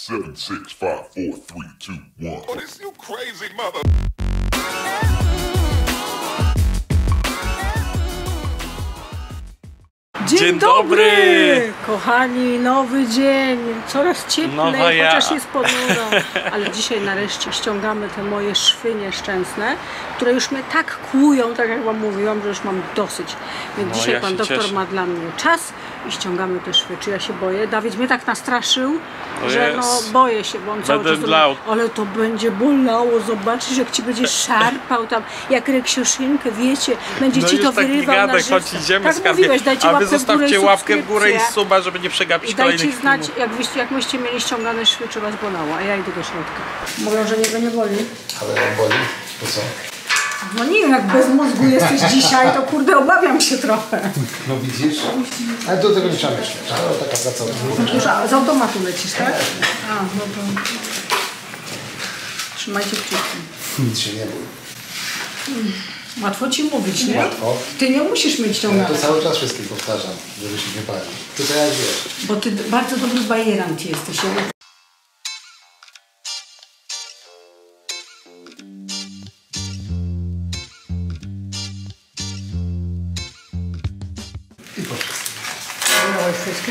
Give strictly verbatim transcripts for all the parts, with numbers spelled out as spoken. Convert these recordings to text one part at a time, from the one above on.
seven, six, five, four, three, two, one. Oh, this you crazy mother. Dzień, Dzień dobry! dobry! Kochani, nowy dzień, coraz cieplej, Nowa chociaż ja. jest ponuro. Ale dzisiaj nareszcie ściągamy te moje szwy nieszczęsne, które już mnie tak kłują, tak jak wam mówiłam, że już mam dosyć. Więc no, dzisiaj ja pan doktor cieszę. ma dla mnie czas i ściągamy te szwy. Czy ja się boję? Dawid mnie tak nastraszył, o że no boję się, bo on cały czas dlał. ale to będzie bolało, zobaczysz jak ci będzie szarpał tam, jak reksiuszynkę, wiecie, będzie no ci to tak wyrywał gadaj, na żywca. Chodź, idziemy, Tak skarbie. mówiłeś, dajcie A wy łapkę zostawcie w górę, łapkę w górę i suba, żeby nie przegapić i dajcie kolejnych znać, filmów. jak byście, jak byście mieli ściągane szwy, czy was bolało, a ja idę do środka. Mówią, że niego nie boli. Ale jak boli, to co? No nie wiem, jak bez mózgu jesteś dzisiaj, to kurde obawiam się trochę. No widzisz? Ale do tego nie trzeba myśleć, ale taka praca. Już z automatu lecisz, tak? A, no to... Trzymajcie kciuki. Nic się nie bój. Łatwo ci mówić, nie? Łatwo. Ty nie musisz mieć Ja ściągane. to cały czas wszystkim powtarzam, żeby się nie bali. Ty to jak wiesz. Bo ty bardzo dobry bajerant jesteś. Ja... I po wszystkim. Wybrałeś wszystkie?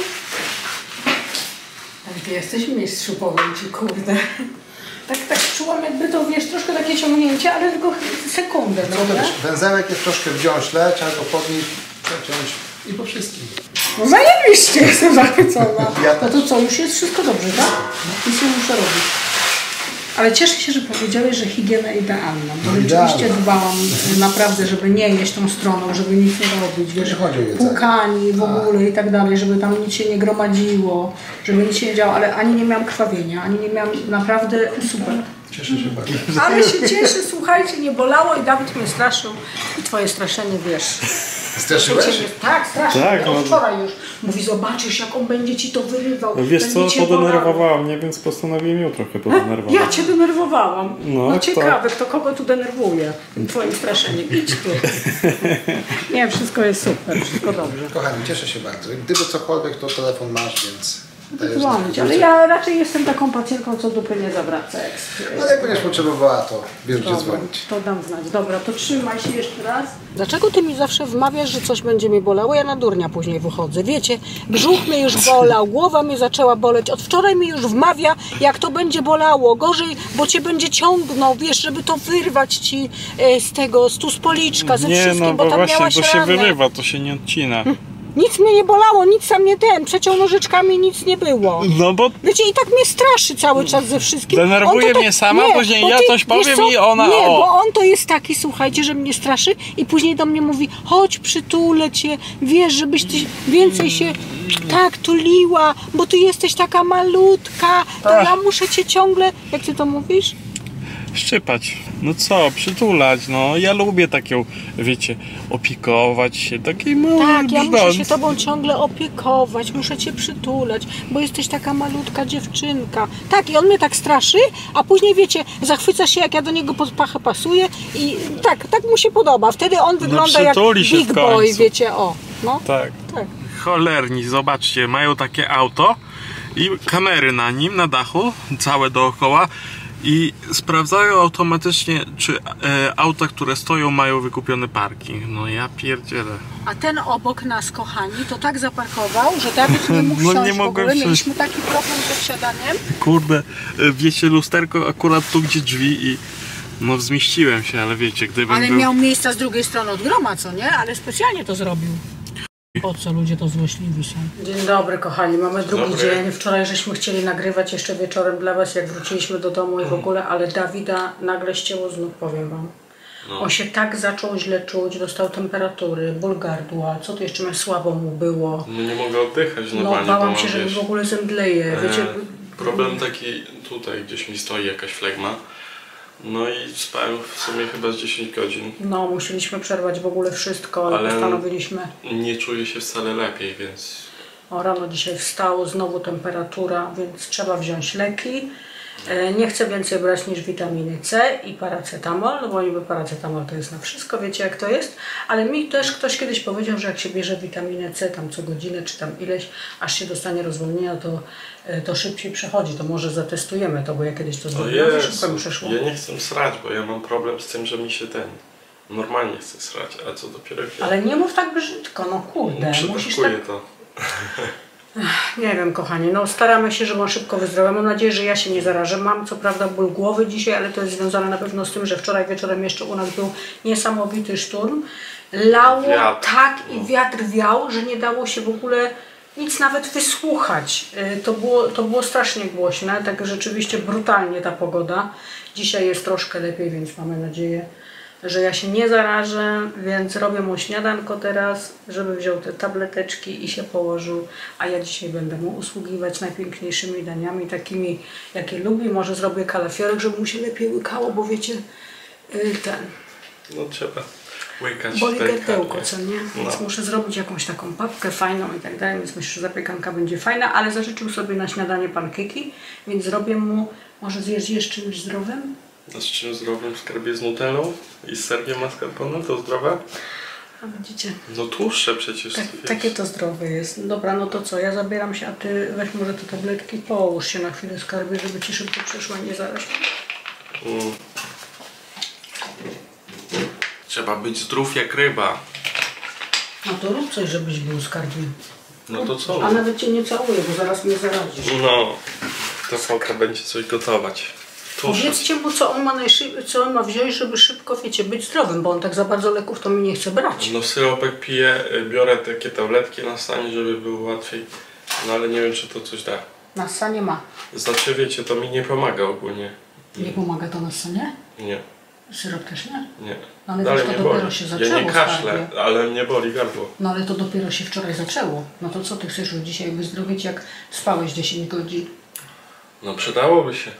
Tak, ty jesteś mistrzu, powiem ci, kurde. Tak, tak czułam, jakby to, wiesz, troszkę takie ciągnięcie, ale tylko sekundę, No no to nie? wiesz, węzełek jest troszkę wdziąśle, trzeba go podnieść, przeciąć i po wszystkim. No zajebiście, jestem zachwycona. Ja No też. to co, już jest wszystko dobrze, tak? Nic nie muszę robić. Ale cieszę się, że powiedziałeś, że higiena idealna, bo No rzeczywiście idealna. dbałam naprawdę, żeby nie jeść tą stroną, żeby nic nie robić, wiesz, Nie chodzi o jedzenie. płukani w ogóle i tak dalej, żeby tam nic się nie gromadziło, żeby nic się nie działo, ale ani nie miałam krwawienia, ani nie miałam, naprawdę super. Cieszę się bardzo. Ale się cieszę, słuchajcie, nie bolało i Dawid mnie straszył i twoje straszenie, wiesz. Straszyłeś? Tak, strasznie. Tak, no, no. wczoraj już. Mówi, zobaczysz jak on będzie ci to wyrywał. No wiesz co, będzie cię podenerwowała mnie, więc postanowiłem ją trochę bolało. podenerwować. Ja cię denerwowałam. No, No, ciekawe, kto kogo tu denerwuje tym twoim straszeniem. Idź tu. Nie, wszystko jest super, wszystko dobrze. Kochani, cieszę się bardzo. Gdyby cokolwiek, to telefon masz, więc... dajesz Dzwonić, znać. ale ja raczej jestem taką pacjentką, co dupy nie zawraca. Jak... No jak będziesz potrzebowała, to wiesz gdzie Dobra, dzwonić. to dam znać. Dobra, to trzymaj się jeszcze raz. Dlaczego ty mi zawsze wmawiasz, że coś będzie mi bolało? Ja na durnia później wychodzę. Wiecie, brzuch mnie już bolał, głowa mnie zaczęła boleć. Od wczoraj mi już wmawia, jak to będzie bolało. Gorzej, bo cię będzie ciągnął, wiesz, żeby to wyrwać ci e, z tego, z tu z policzka, ze Nie, wszystkim, no bo bo tam właśnie miałaś to się ranę. wyrywa, to się nie odcina. Nic mnie nie bolało, nic tam nie ten, przeciął nożyczkami, nic nie było. No bo Wiecie, i tak mnie straszy cały czas ze wszystkim. Denerwuje On to mnie sama, później bo ja coś wiesz powiem co? i ona Nie, o. bo on to jest taki, słuchajcie, że mnie straszy i później do mnie mówi, chodź przytulę cię, wiesz, żebyś ty więcej się tak tuliła, bo ty jesteś taka malutka, to Ach. ja muszę cię ciągle, jak ty to mówisz? szczypać. No co, przytulać, no. Ja lubię taką, wiecie, opiekować się, takiej małej Tak, ja muszę brzdąc. się tobą ciągle opiekować, muszę cię przytulać, bo jesteś taka malutka dziewczynka. Tak, i on mnie tak straszy, a później, wiecie, zachwyca się, jak ja do niego pod pachę pasuję i tak, tak mu się podoba. Wtedy on wygląda jak przytuli się big w boy, końcu. wiecie, o. No, Tak. tak. Cholerni, zobaczcie, mają takie auto i kamery na nim, na dachu, całe dookoła i sprawdzają automatycznie, czy e, auta, które stoją, mają wykupiony parking. No ja pierdzielę. A ten obok nas, kochani, to tak zaparkował, że Dawid nie mógł No wsiąść nie w mogłem ogóle. wsiąść. Mieliśmy taki problem ze wsiadaniem. Kurde, e, wiecie, lusterko akurat tu, gdzie drzwi i no zmieściłem się, ale wiecie, gdybym Ale był... miał miejsca z drugiej strony od groma, co nie? Ale specjalnie to zrobił. Po co ludzie to złośliwi są? Dzień dobry, kochani. Mamy drugi Dobry. dzień. Wczoraj żeśmy chcieli nagrywać jeszcze wieczorem dla was, jak wróciliśmy do domu i w ogóle, ale Dawida nagle ścięło znów, powiem wam. No. On się tak zaczął źle czuć, dostał temperatury, ból gardła, co tu jeszcze słabo mu było. No nie mogę oddychać No normalnie, bałam bo się, mam, że wiesz, w ogóle zemdleje. Wiecie, e, problem taki, tutaj gdzieś mi stoi jakaś flegma. No i spałem w sumie chyba z dziesięć godzin. no musieliśmy przerwać w ogóle wszystko, ale Ale- postanowiliśmy. Nie czuję się wcale lepiej, więc... O, rano dzisiaj wstało, znowu temperatura, więc trzeba wziąć leki. Nie chcę więcej brać niż witaminy C i paracetamol, no bo niby paracetamol to jest na wszystko, wiecie jak to jest, ale mi też ktoś kiedyś powiedział, że jak się bierze witaminę C tam co godzinę, czy tam ileś, aż się dostanie rozwolnienia, to, to szybciej przechodzi, to może zatestujemy to, bo ja kiedyś to zrobiłam, że szybko mi przeszło. Ja nie chcę srać, bo ja mam problem z tym, że mi się ten normalnie chce srać, a co dopiero jak... Ale nie mów tak brzydko, no kurde, musisz tak... to. Nie wiem, kochanie, no staramy się, żeby on szybko wyzdrowiał. Mam nadzieję, że ja się nie zarażę. Mam co prawda ból głowy dzisiaj, ale to jest związane na pewno z tym, że wczoraj wieczorem jeszcze u nas był niesamowity szturm. Lało wiatr. tak i wiatr wiał, że nie dało się w ogóle nic nawet wysłuchać. To było, to było strasznie głośne, tak rzeczywiście brutalnie ta pogoda. Dzisiaj jest troszkę lepiej, więc mamy nadzieję, że ja się nie zarażę, więc robię mu śniadanko teraz, żeby wziął te tableteczki i się położył, a ja dzisiaj będę mu usługiwać najpiękniejszymi daniami, takimi jakie lubi. Może zrobię kalafiorek, żeby mu się lepiej łykało, bo wiecie, ten... No trzeba łykać. Boli gardełko, co nie? No. Więc muszę zrobić jakąś taką papkę fajną i tak dalej, więc myślę, że zapiekanka będzie fajna, ale zażyczył sobie na śniadanie pankeki, więc zrobię mu, może zjeść jeszcze czymś zdrowym? A z czym zdrowym? Skarbie z nutellą i z serkiem mascarpone? To zdrowe? A widzicie? No tłuszcze przecież. Tak, takie to zdrowe jest. Dobra, no to co? Ja zabieram się, a ty weź może te tabletki, połóż się na chwilę, skarbie, żeby ci szybko przeszła, nie zaraz. Mm. Trzeba być zdrów jak ryba. No to rób coś, żebyś był skarbie. No to co? A nawet cię nie całuję, bo zaraz mnie zarazisz. No, ta foka będzie coś gotować. Tłuszcze. Powiedzcie mu, co on ma najszy- co on ma wziąć, żeby szybko, wiecie, być zdrowym, bo on tak za bardzo leków to mi nie chce brać. No syropek piję, biorę takie tabletki na stanie, żeby było łatwiej. No ale nie wiem, czy to coś da. Na ssanie ma. Znaczy wiecie, to mi nie pomaga ogólnie. Nie pomaga to na ssanie? Nie, Syrop też nie? nie. No ale Dalej wiesz, to mnie dopiero boli. się zaczęło. Ja nie kaszlę, skarbie. ale mnie boli gardło. No ale to dopiero się wczoraj zaczęło. No to co ty chcesz, że dzisiaj wyzdrowieć, jak spałeś dziesięć godzin? No przydałoby się.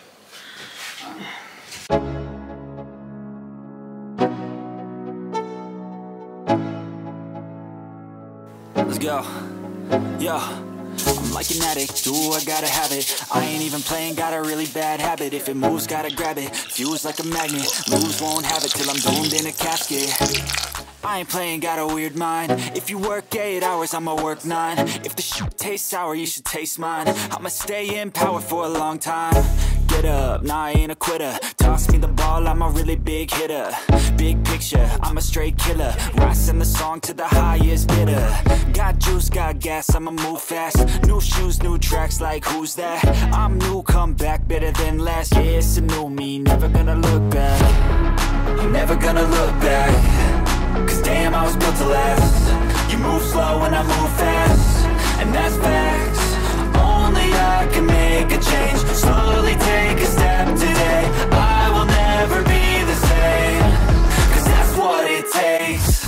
Let's go. Yo. I'm like an addict, do I gotta have it. I ain't even playing, got a really bad habit. If it moves, gotta grab it. Fuse like a magnet, lose, won't have it till I'm doomed in a casket. I ain't playing, got a weird mind. If you work eight hours, I'ma work nine. If the shit tastes sour, you should taste mine. I'ma stay in power for a long time. Get up, nah, I ain't a quitter. Toss me the ball, I'm a really big hitter. Big picture, I'm a straight killer. Rising the song to the highest bidder. Got juice, got gas, I'ma move fast. New shoes, new tracks, like who's that? I'm new, come back, better than last. Yeah, it's a new me, never gonna look back. I'm never gonna look back. Cause damn, I was built to last. You move slow and I move fast. And that's facts. Only I can make a change. Slowly take a step today. I will never be the same. Cause that's what it takes.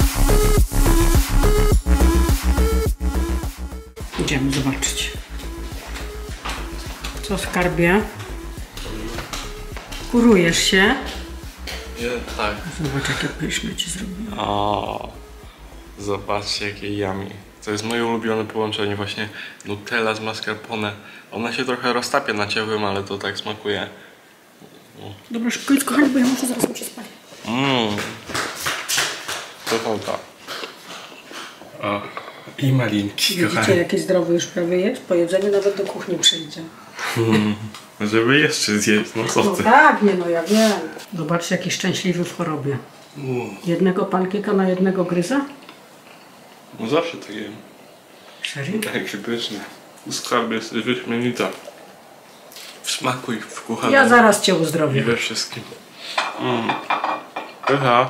Idziemy zobaczyć. Co, skarbie? Kurujesz się? Nie, tak. Zobacz, jakie pyszne ci zrobiłem. O, zobaczcie jakie yummy. To jest moje ulubione połączenie właśnie Nutella z mascarpone. Ona się trochę roztapia na ciepłym, ale to tak smakuje. Dobra, szybko idź, kochani, bo ja muszę zaraz mu się spać. Mmm. To są to. O, i malinki, Widzicie, kochani. jaki zdrowy już prawie jest? Po jedzeniu nawet do kuchni przyjdzie. Mm, żeby jeszcze zjeść, no co No ty. tak, nie no, ja wiem. Zobaczcie, jaki szczęśliwy w chorobie. Mm. Jednego pankieka na jednego gryza? No zawsze tak jem. Serio? Takie pyszne. Skarb jest wyśmienita. W smaku i w kuchaniu. Ja zaraz cię I uzdrowię. we wszystkim. Mm. Pycha.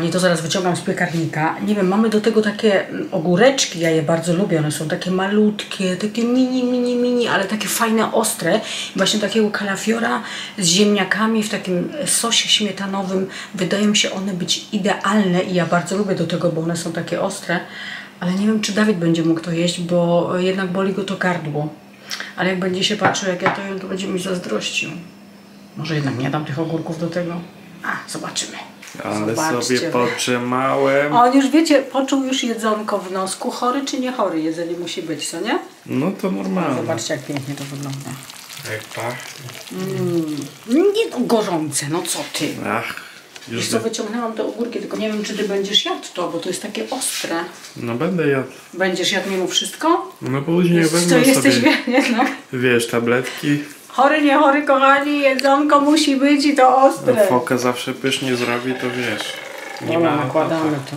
kochani, to zaraz wyciągam z piekarnika. Nie wiem, mamy do tego takie ogóreczki, ja je bardzo lubię. One są takie malutkie, takie mini, mini, mini, ale takie fajne, ostre. Właśnie takiego kalafiora z ziemniakami w takim sosie śmietanowym. Wydają mi się one być idealne i ja bardzo lubię do tego, bo one są takie ostre. Ale nie wiem, czy Dawid będzie mógł to jeść, bo jednak boli go to gardło. Ale jak będzie się patrzył, jak ja to jem, to będzie mi zazdrościł. Może jednak nie dam tych ogórków do tego. A, zobaczymy. Ale Zobaczcie. sobie potrzymałem. On już, wiecie, poczuł już jedzonko w nosku. Chory czy nie chory jedzenie musi być, co nie? No to normalne. Zobaczcie, jak pięknie to wygląda. Jak pachnie. Mm. Nie no, gorące, no co ty? Ach, już Wiesz co, wyciągnęłam te ogórki, tylko nie wiem, czy ty będziesz jadł to, bo to jest takie ostre. No będę jadł. Będziesz jadł mimo wszystko? No później To wezmę jesteś sobie, jednak... wiesz, tabletki. Chory, nie chory, kochani, jedzonko musi być i to No, ostre. foka zawsze pysznie zrobi, to wiesz. Nie Dobra, ma nakładamy to. to.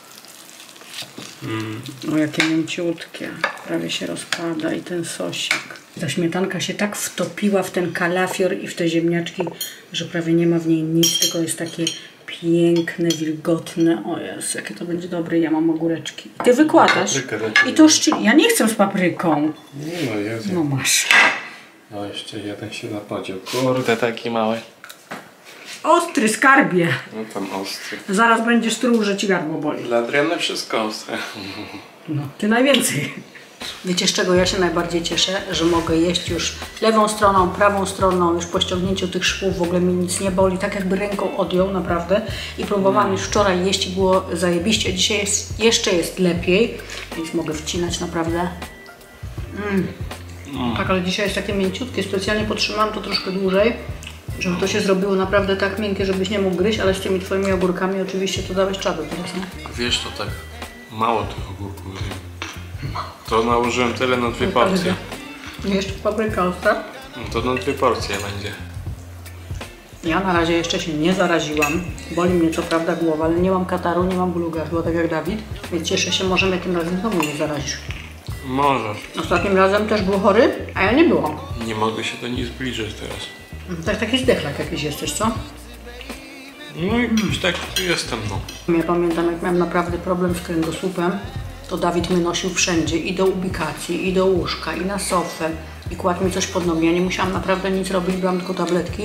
Mm. O, jakie mięciutkie. Prawie się rozpada i ten sosik. Ta śmietanka się tak wtopiła w ten kalafior i w te ziemniaczki, że prawie nie ma w niej nic, tylko jest takie piękne, wilgotne. O Jezu, jakie to będzie dobre. Ja mam ogóreczki. Ty wykładasz. I to szczy... Ja nie chcę z papryką. No Jezu. No masz. No jeszcze jeden się zapodział. Kurde, taki mały. Ostry, skarbie. No tam ostry. Zaraz będziesz truł, że ci gardło boli. Dla Adriany wszystko ostre. No, ty najwięcej. Wiecie, z czego ja się najbardziej cieszę? Że mogę jeść już lewą stroną, prawą stroną, już po ściągnięciu tych szwów w ogóle mi nic nie boli, tak jakby ręką odjął naprawdę. I próbowałam mm. już wczoraj jeść i było zajebiście, dzisiaj jest, jeszcze jest lepiej, więc mogę wcinać naprawdę. Mm. Mm. Tak, ale dzisiaj jest takie mięciutkie, specjalnie potrzymałam to troszkę dłużej, żeby to się zrobiło naprawdę tak miękkie, żebyś nie mógł gryźć, ale z tymi twoimi ogórkami oczywiście to dałeś czadu teraz, nie? Wiesz, to tak mało tych ogórków zjem. To nałożyłem tyle na dwie porcje. Jeszcze papryka ostra? No to na dwie porcje będzie. Ja na razie jeszcze się nie zaraziłam. Boli mnie co prawda głowa, ale nie mam kataru, nie mam bólu gardła, tak jak Dawid. Więc cieszę się, może tym razem znowu nie zarazisz. Możesz. Ostatnim razem też był chory, a ja nie byłam. Nie mogę się do niej zbliżyć teraz. Tak, taki zdechlak jakiś jesteś, co? No jakiś tak jestem, no. Ja pamiętam, jak miałem naprawdę problem z kręgosłupem, to Dawid mnie nosił wszędzie, i do ubikacji, i do łóżka, i na sofę, i kładł mi coś pod nogi. Ja nie musiałam naprawdę nic robić, brałam tylko tabletki.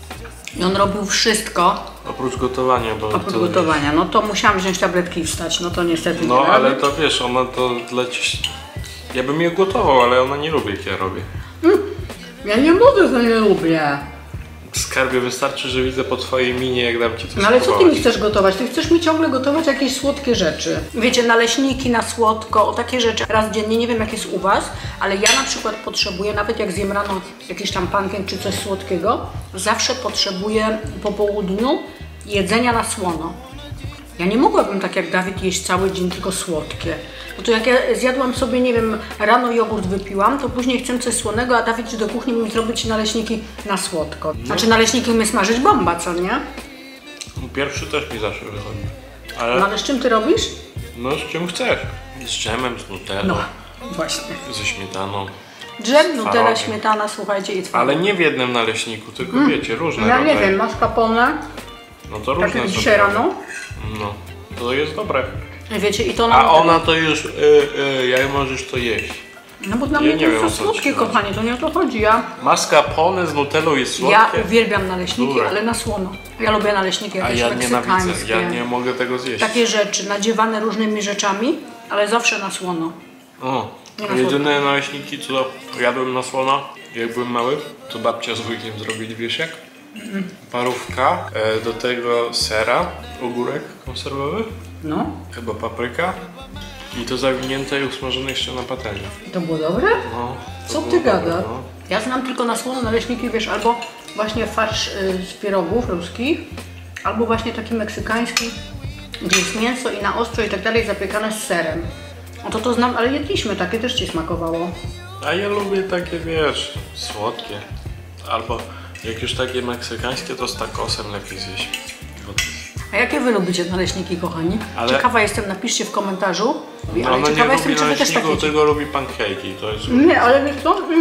I on robił wszystko. Oprócz gotowania, bo Oprócz to gotowania. wiesz. No to musiałam wziąć tabletki i wstać, no to niestety No nie ale robię. to wiesz, ona to dla ciebie... Ja bym je gotował, ale ona nie lubi, jak ja robię. Mm, ja nie mówię, że nie lubię. Skarbie, wystarczy, że widzę po twojej minie, jak dam ci coś No ale co ty spróbować. mi chcesz gotować? Ty chcesz mi ciągle gotować jakieś słodkie rzeczy. Wiecie, naleśniki na słodko, o takie rzeczy raz dziennie. Nie wiem, jak jest u was, ale ja na przykład potrzebuję, nawet jak zjem rano jakiś tam pancake czy coś słodkiego, zawsze potrzebuję po południu jedzenia na słono. Ja nie mogłabym tak jak Dawid jeść cały dzień tylko słodkie. No to jak ja zjadłam sobie, nie wiem, rano jogurt wypiłam, to później chcę coś słonego, a Dawid do kuchni mi zrobić naleśniki na słodko. Znaczy naleśniki my smażyć bomba, co nie? Pierwszy też mi zawsze wychodzi. Ale No ale z czym ty robisz? no z czym chcesz. Z dżemem, z nutellą, No, właśnie. ze śmietaną. Dżem, nutella, Twarogiem. śmietana, słuchajcie, i twaróg. Ale nie w jednym naleśniku, tylko wiecie, różne Ja nie rodzaje. wiem, mascarpone, No to tak różne jak są. dzisiaj rano. No, to jest dobre. Wiecie, i to na A nutellę. ona to już, y, y, jak możesz to jeść. No bo dla Ja mnie nie to wiem, jest o co słodkie, ci chodzi. kochanie, to nie o to chodzi. Ja, Mascarpone z nutellą jest słodkie? ja uwielbiam naleśniki, Które? ale na słono. Ja lubię naleśniki A jakieś ja nienawidzę, meksykańskie. ja nie mogę tego zjeść. Takie rzeczy, nadziewane różnymi rzeczami, ale zawsze na słono. O, Nie na jedyne naleśniki, co jadłem na słono, jak byłem mały, to babcia z wujkiem zrobili, wiesz jak? Parówka, e, do tego sera, ogórek konserwowy, No, chyba papryka i to zawinięte i usmażone jeszcze na patelni. to było dobre? No, to Co było ty dobre, gadasz? no. Ja znam tylko na słono naleśniki, wiesz, albo właśnie farsz y, z pierogów ruskich, albo właśnie taki meksykański, gdzie jest mięso i na ostro i tak dalej zapiekane z serem. No to to znam, ale jedliśmy, takie też ci smakowało. A ja lubię takie, wiesz, słodkie. Albo jak już takie meksykańskie, to z tacosem lepiej zjeść. Bo to jest- A jakie wy lubicie naleśniki, kochani? Ale- Ciekawa jestem, napiszcie w komentarzu. No, ale ona nie ciekawa lubi jestem, czy wy też naleśników, takie... tylko lubi pancake'i. To jest... Nie, ale wiesz co? Mm.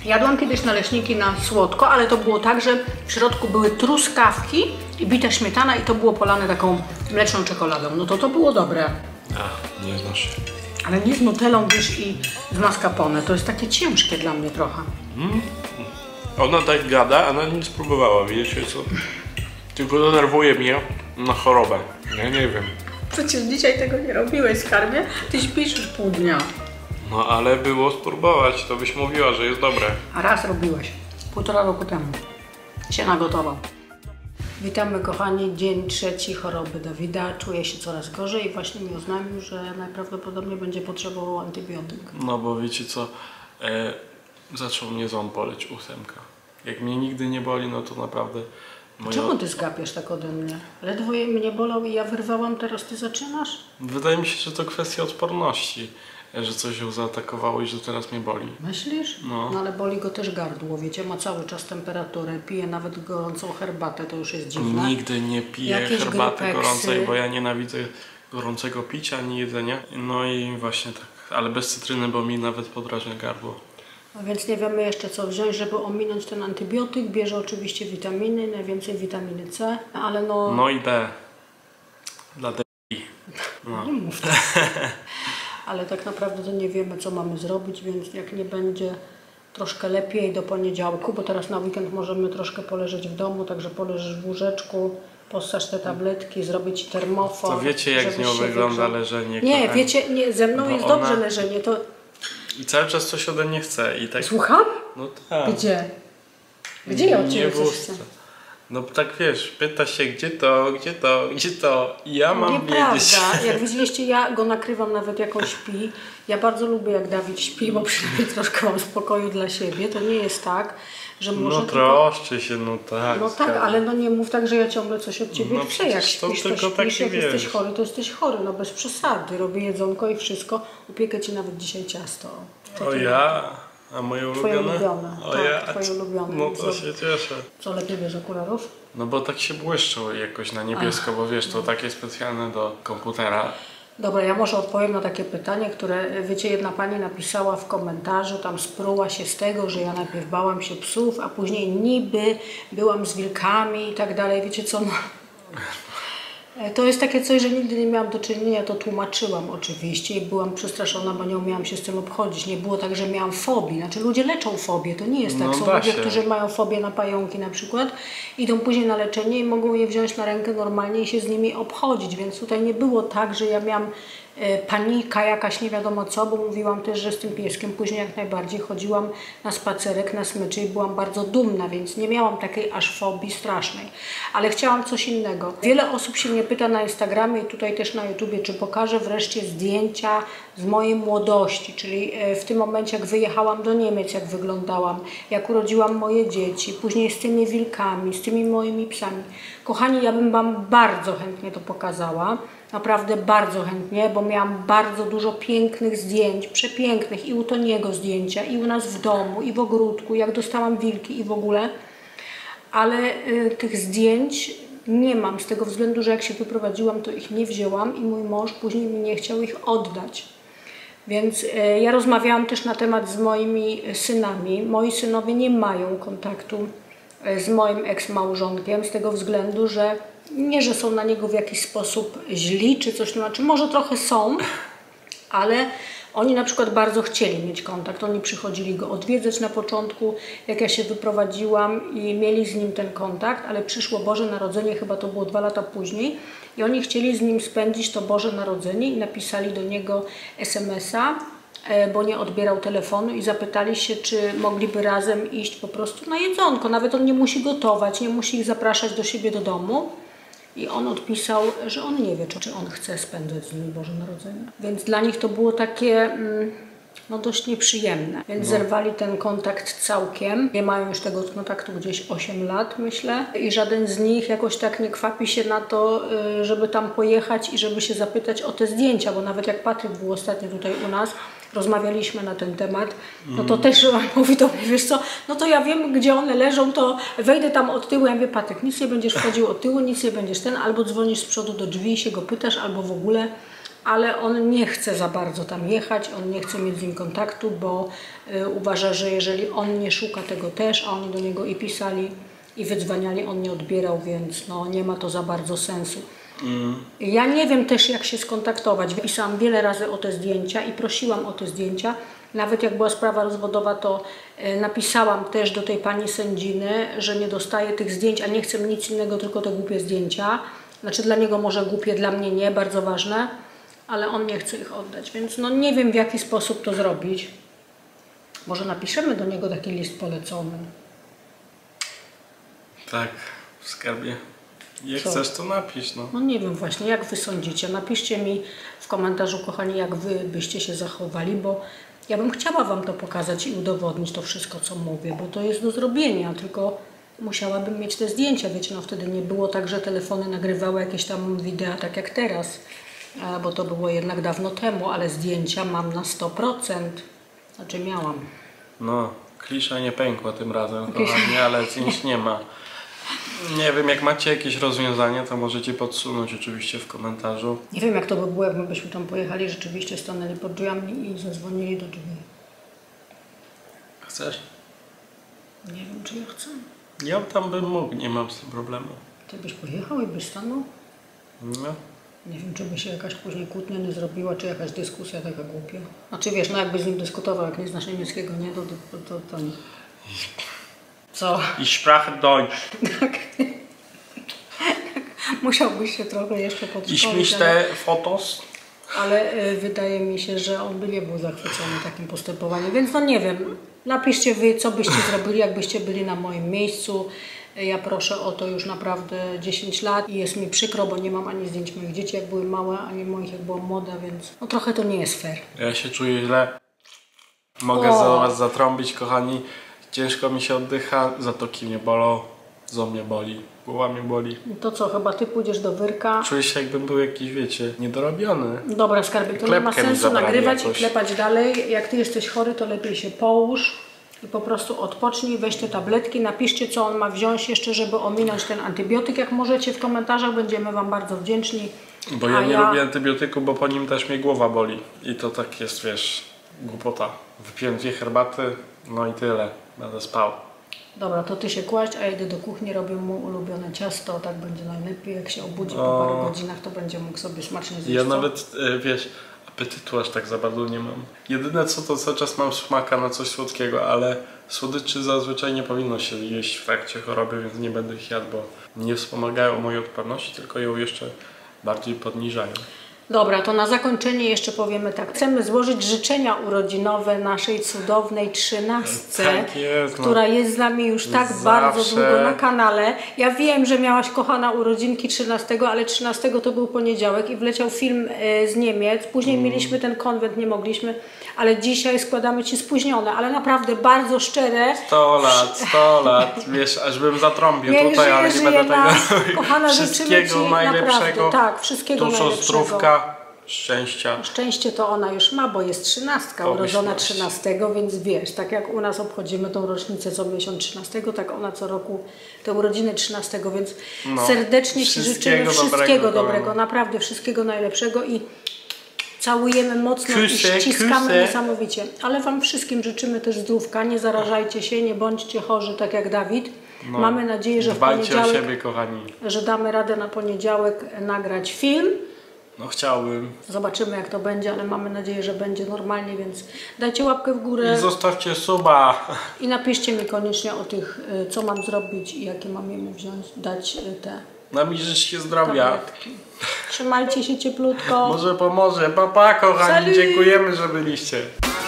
Jadłam kiedyś naleśniki na słodko, ale to było tak, że w środku były truskawki i bita śmietana i to było polane taką mleczną czekoladą. No to to było dobre. A, nie znasz. Ale nie z nutellą, wiesz, i z mascarpone. To jest takie ciężkie dla mnie trochę. Mm. Ona tak gada, a ona nie spróbowała, wiecie co? Tylko denerwuje mnie na chorobę. Ja nie wiem. Przecież dzisiaj tego nie robiłeś, skarbie. Ty śpisz już pół dnia. No ale było spróbować, to byś mówiła, że jest dobre. A raz robiłeś. Półtora roku temu. Się nagotował. Witamy kochani, dzień trzeci choroby Dawida. Czuje się coraz gorzej i właśnie mi oznajmił, że najprawdopodobniej będzie potrzebował antybiotyk. No bo wiecie co, e, zaczął mnie ząb boleć, ósemka. Jak mnie nigdy nie boli, no to naprawdę... Moja... Czemu ty zgapiasz tak ode mnie? Ledwo mnie bolał i ja wyrwałam, teraz ty zaczynasz? Wydaje mi się, że to kwestia odporności, że coś ją zaatakowało i że teraz mnie boli. Myślisz? No. No ale boli go też gardło, wiecie, ma cały czas temperaturę, pije nawet gorącą herbatę, to już jest dziwne. Nigdy nie piję Jakieś herbaty grypeksy. gorącej, bo ja nienawidzę gorącego picia ani jedzenia. No i właśnie tak, ale bez cytryny, bo mi nawet podrażnia gardło. No więc nie wiemy jeszcze co wziąć, żeby ominąć ten antybiotyk. Bierze oczywiście witaminy, najwięcej witaminy C, ale no... No i D. Dla D. No. Nie mów tak. Ale tak naprawdę to nie wiemy co mamy zrobić, więc jak nie będzie troszkę lepiej do poniedziałku, bo teraz na weekend możemy troszkę poleżeć w domu, także poleżysz w łóżeczku, postasz te tabletki, zrobić ci termofor. To wiecie jak z nią wygląda leżenie? Nie, kochani? wiecie, nie, ze mną Bo jest ona- dobrze leżenie, to... I cały czas coś ode mnie chce i tak... Słucham? No tak. Gdzie? Gdzie ja od Nie ciebie w coś ustce. chcę? No tak wiesz, pyta się gdzie to, gdzie to, gdzie to i ja mam Nieprawda. wiedzieć. Jak widzieliście, ja go nakrywam nawet jak on śpi. Ja bardzo lubię jak Dawid śpi, bo przynajmniej troszkę mam spokoju dla siebie. To nie jest tak, że może No tylko... troszczy się, no tak. No tak, ale no nie mów tak, że ja ciągle coś od ciebie No chcę. Jak przecież to śpisz, to tylko śpisz, taki, jak wiesz. jesteś chory, to jesteś chory. No bez przesady. Robię jedzonko i wszystko. Upiekę ci nawet dzisiaj ciasto. O ja? A moje Twoje ulubione? ulubione, O tak, ja? twoje ulubione. No Co? to się cieszę. Co, lepiej bierz okularów? No bo tak się błyszczą jakoś na niebiesko, bo wiesz, to takie specjalne do komputera. Dobra, ja może odpowiem na takie pytanie, które, wiecie, jedna pani napisała w komentarzu, tam spruła się z tego, że ja najpierw bałam się psów, a później niby byłam z wilkami i tak dalej. Wiecie co, no... To jest takie coś, że nigdy nie miałam do czynienia, to tłumaczyłam oczywiście i byłam przestraszona, bo nie umiałam się z tym obchodzić. Nie było tak, że miałam fobii. Znaczy ludzie leczą fobię, to nie jest tak. No Są da ludzie, się. którzy mają fobię na pająki na przykład, idą później na leczenie i mogą je wziąć na rękę normalnie i się z nimi obchodzić, więc tutaj nie było tak, że ja miałam e, panika jakaś nie wiadomo co, bo mówiłam też, że z tym pieskiem później jak najbardziej chodziłam na spacerek, na smyczy i byłam bardzo dumna, więc nie miałam takiej aż fobii strasznej. Ale chciałam coś innego. Wiele osób się mnie pyta na Instagramie i tutaj też na YouTubie, czy pokażę wreszcie zdjęcia z mojej młodości, czyli e, w tym momencie jak wyjechałam do Niemiec, jak wyglądałam, jak urodziłam moje dzieci, później z tymi wilkami, z tymi moimi psami. Kochani, ja bym wam bardzo chętnie to pokazała. Naprawdę bardzo chętnie, bo miałam bardzo dużo pięknych zdjęć, przepięknych i u Toniego zdjęcia, i u nas w domu, i w ogródku, jak dostałam wilki i w ogóle. Ale y, tych zdjęć nie mam z tego względu, że jak się wyprowadziłam, to ich nie wzięłam i mój mąż później mi nie chciał ich oddać. Więc y, ja rozmawiałam też na temat z moimi synami. Moi synowie nie mają kontaktu y, z moim eks-małżonkiem z tego względu, że nie, że są na niego w jakiś sposób źli czy coś, to znaczy może trochę są, ale oni na przykład bardzo chcieli mieć kontakt. Oni przychodzili go odwiedzać na początku, jak ja się wyprowadziłam i mieli z nim ten kontakt, ale przyszło Boże Narodzenie, chyba to było dwa lata później i oni chcieli z nim spędzić to Boże Narodzenie i napisali do niego es em es a, bo nie odbierał telefonu i zapytali się, czy mogliby razem iść po prostu na jedzonko. Nawet on nie musi gotować, nie musi ich zapraszać do siebie do domu. I on odpisał, że on nie wie, czy, czy on chce spędzać z nimi Boże Narodzenie. Więc dla nich to było takie mm, no dość nieprzyjemne. Więc no. Zerwali ten kontakt całkiem. Nie mają już tego kontaktu gdzieś osiem lat, myślę. I żaden z nich jakoś tak nie kwapi się na to, żeby tam pojechać i żeby się zapytać o te zdjęcia. Bo nawet jak Patryk był ostatnio tutaj u nas, rozmawialiśmy na ten temat, no to też mówi do mnie, wiesz co, no to ja wiem, gdzie one leżą, to wejdę tam od tyłu, ja mówię, Patryk, nic nie będziesz wchodził od tyłu, nic nie będziesz ten, albo dzwonisz z przodu do drzwi i się go pytasz, albo w ogóle ale on nie chce za bardzo tam jechać, on nie chce mieć z nim kontaktu, bo y, uważa, że jeżeli on nie szuka tego też, a oni do niego i pisali, i wydzwaniali, on nie odbierał, więc no, nie ma to za bardzo sensu. Mm. Ja nie wiem też, jak się skontaktować. Pisałam wiele razy o te zdjęcia i prosiłam o te zdjęcia. Nawet jak była sprawa rozwodowa, to y, napisałam też do tej pani sędziny, że nie dostaję tych zdjęć, a nie chcę nic innego, tylko te głupie zdjęcia. Znaczy dla niego może głupie, dla mnie nie, bardzo ważne, ale on nie chce ich oddać, więc no nie wiem, w jaki sposób to zrobić. Może napiszemy do niego taki list polecony. Tak, w skarbie. Jak Co? chcesz, to napisz, no. No nie wiem właśnie, jak wy sądzicie. Napiszcie mi w komentarzu, kochani, jak wy byście się zachowali, bo ja bym chciała wam to pokazać i udowodnić to wszystko, co mówię, bo to jest do zrobienia, tylko musiałabym mieć te zdjęcia, wiecie, no wtedy nie było tak, że telefony nagrywały jakieś tam wideo, tak jak teraz, bo to było jednak dawno temu, ale zdjęcia mam na sto procent. Znaczy miałam. No, klisza nie pękła tym razem, kochani, ale zdjęć nie ma. Nie wiem, jak macie jakieś rozwiązanie, to możecie podsunąć oczywiście w komentarzu. Nie wiem, jak to by było, jak my byśmy tam pojechali, rzeczywiście stanęli pod drzwiami i zadzwonili do drzwi. Chcesz? Nie wiem, czy ja chcę. Ja tam bym mógł, nie mam z tym problemu. Ty byś pojechał i byś stanął? No. Nie wiem, czy by się jakaś później kłótnia nie zrobiła, czy jakaś dyskusja taka głupia. Znaczy wiesz, no jakbyś z nim dyskutował, jak nie znasz niemieckiego, nie, to to, to, to nie. Co? I Sprache Deutsch. Tak. Musiałbyś się trochę jeszcze podszkolić. Ich myślę fotos. Ale y, wydaje mi się, że on by nie był zachwycony takim postępowaniem, więc no nie wiem. Napiszcie wy, co byście zrobili, jakbyście byli na moim miejscu. Ja proszę o to już naprawdę dziesięć lat i jest mi przykro, bo nie mam ani zdjęć moich dzieci, jak były małe, ani moich, jak byłam młoda, więc no trochę to nie jest fair. Ja się czuję źle. Mogę O. za was zatrąbić, kochani. Ciężko mi się oddycha, zatoki mnie bolą, ząb mnie boli, głowa mnie boli. To co, chyba ty pójdziesz do Wyrka? Czuję się, jakbym był jakiś, wiecie, niedorobiony. Dobra, skarbie, to nie ma sensu nagrywać i klepać dalej. Jak ty jesteś chory, to lepiej się połóż i po prostu odpocznij, weź te tabletki, napiszcie, co on ma wziąć jeszcze, żeby ominąć ten antybiotyk, jak możecie w komentarzach, będziemy wam bardzo wdzięczni. Bo ja A nie ja... lubię antybiotyku, bo po nim też mnie głowa boli. I to tak jest, wiesz, głupota. Wypiłem dwie herbaty, no i tyle. Będę spał. Dobra, to ty się kładź, a ja idę do kuchni, robię mu ulubione ciasto, tak będzie najlepiej. Jak się obudzi po O. paru godzinach, to będzie mógł sobie smacznie zjeść. Ja co? nawet, e, wiesz, apetytu aż tak za bardzo nie mam. Jedyne co, to cały czas mam smaka na coś słodkiego, ale słodyczy zazwyczaj nie powinno się jeść w trakcie choroby, więc nie będę ich jadł, bo nie wspomagają mojej odporności, tylko ją jeszcze bardziej podniżają. Dobra, to na zakończenie jeszcze powiemy tak. Chcemy złożyć życzenia urodzinowe naszej cudownej trzynastce, Tak jest, no. która jest z nami już tak Zawsze. bardzo długo na kanale. Ja wiem, że miałaś, kochana, urodzinki trzynastego, ale trzynastego to był poniedziałek i wleciał film e, z Niemiec. Później mm. mieliśmy ten konwent, nie mogliśmy, ale dzisiaj składamy Ci spóźnione, ale naprawdę bardzo szczere. sto lat, sto lat, wiesz, aż bym zatrąbił Niech tutaj, żyje, ale nie żyje będę nas. tego Kochana, życzymy wszystkiego Ci najlepszego, naprawdę, tak, wszystkiego dużo najlepszego. zdrówka, szczęścia. Szczęście to ona już ma, bo jest trzynastka, Obyś urodzona mieć. trzynastego, więc wiesz, tak jak u nas obchodzimy tą rocznicę co miesiąc trzynastego, tak ona co roku te urodziny trzynastego, więc No, serdecznie Ci życzymy wszystkiego dobrego, dobrego, naprawdę wszystkiego najlepszego i całujemy mocno Kusy, i ściskamy kusy. niesamowicie. Ale Wam wszystkim życzymy też zdrówka, nie zarażajcie się, nie bądźcie chorzy tak jak Dawid. No, Mamy nadzieję, że w dbajcie o poniedziałek, siebie, kochani. że damy radę na poniedziałek nagrać film. No chciałbym. Zobaczymy, jak to będzie, ale mamy nadzieję, że będzie normalnie, więc dajcie łapkę w górę I zostawcie suba. i napiszcie mi koniecznie o tych, y, co mam zrobić i jakie mam jemu wziąć, dać y, te Namierzysz się zdrowia. tabletki. Trzymajcie się cieplutko. Może pomoże. Pa, pa, kochani. Salut. Dziękujemy, że byliście.